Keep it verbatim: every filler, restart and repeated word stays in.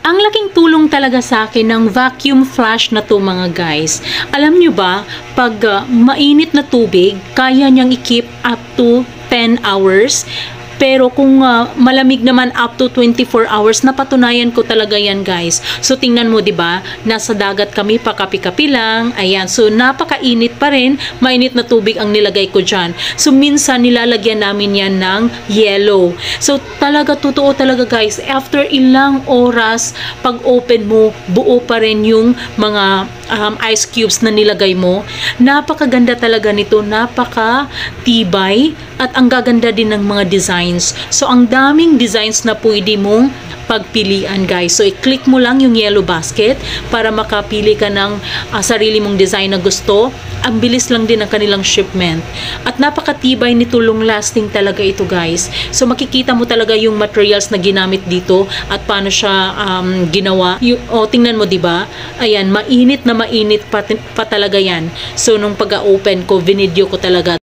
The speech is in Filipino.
Ang laking tulong talaga sa akin ng vacuum flash na to mga guys. Alam nyo ba, pag uh, mainit na tubig, kaya niyang i-keep up to ten hours. Pero kung uh, malamig naman up to twenty-four hours, napatunayan ko talaga yan guys. So tingnan mo 'di ba? Nasa dagat kami, pakapi-kapi lang. Ayan. So napakainit pa rin. Mainit na tubig ang nilagay ko diyan. So minsan nilalagyan namin yan ng yellow. So talaga totoo talaga guys. After ilang oras pag open mo, buo pa rin yung mga um, ice cubes na nilagay mo. Napakaganda talaga nito. Napaka tibay at ang gaganda din ng mga design. So, ang daming designs na pwede mong pagpilian guys. So, i-click mo lang yung yellow basket para makapili ka ng uh, sarili mong design na gusto. Ang bilis lang din ang kanilang shipment. At napakatibay nito, long lasting talaga ito guys. So, makikita mo talaga yung materials na ginamit dito at paano siya um, ginawa. Y o, tingnan mo diba? Ayan, mainit na mainit pa, pa talaga yan. So, nung pag-open ko, vinidyo ko talaga.